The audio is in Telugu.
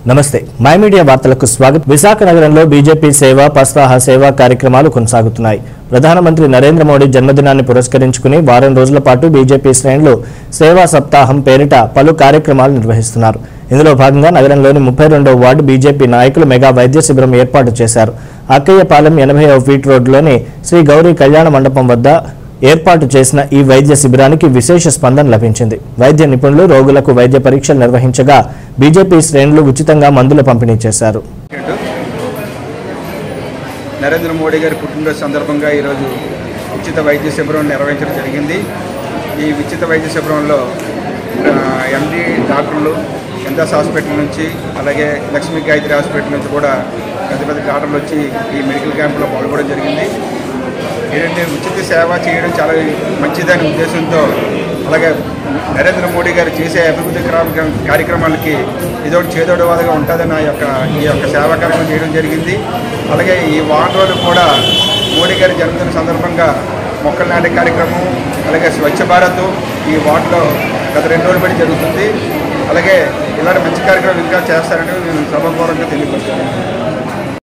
నమస్తే మై మీడియా వార్తలకు స్వాగతం। విశాఖ నగరంలో బీజేపీ సేవ పస్వాహ సేవా కార్యక్రమాలు కొనసాగుతున్నాయి। ప్రధానమంత్రి నరేంద్ర మోడీ జన్మదినాన్ని పురస్కరించుకుని వారం రోజుల పాటు బీజేపీ శ్రేణులు సేవా సప్తాహం పేరిట పలు కార్యక్రమాలు నిర్వహిస్తున్నారు। ఇందులో భాగంగా నగరంలోని 32వ వార్డు బీజేపీ నాయకులు మెగా వైద్య శిబిరం ఏర్పాటు చేశారు। అక్కయ్యపాలెం 80వ ఫీట్ రోడ్లోని శ్రీ గౌరీ కళ్యాణ మండపం వద్ద ఏర్పాటు చేసిన ఈ వైద్య శిబిరానికి విశేష స్పందన లభించింది। వైద్య నిపుణులు రోగులకు వైద్య పరీక్షలు నిర్వహించగా బీజేపీ శ్రేణులు ఉచితంగా మందులు పంపిణీ చేశారు। నరేంద్ర మోడీ గారి పుట్టినరోజు సందర్భంగా ఈరోజు ఉచిత వైద్య శిబిరం నిర్వహించడం జరిగింది। ఈ ఉచిత వైద్య శిబిరంలో ఎండి డాక్టర్లు ఎందాస్ హాస్పిటల్ నుంచి అలాగే లక్ష్మీ గాయత్రి హాస్పిటల్ నుంచి కూడా పెద్ద పెద్ద డాక్టర్లు వచ్చి ఈ మెడికల్ క్యాంపులో పాల్గొనడం జరిగింది। ఏంటంటే ఉచిత సేవ చేయడం చాలా మంచిదనే ఉద్దేశంతో అలాగే నరేంద్ర మోడీ గారు చేసే అభివృద్ధి కార్యక్రమాలకి ఇదొకటి చేదోడవాదుగా ఉంటుందని ఈ యొక్క సేవా కార్యక్రమం చేయడం జరిగింది। అలాగే ఈ వార్డులో కూడా మోడీ గారి జన్మదిన సందర్భంగా మొక్కలు నాటే కార్యక్రమం అలాగే స్వచ్ఛ భారత్ ఈ వార్డులో గత 2 రోజులు బట్టి జరుగుతుంది। అలాగే ఇలాంటి మంచి కార్యక్రమం ఇంకా చేస్తారని నేను సభాపూర్వకంగా తెలియపరుస్తున్నాను।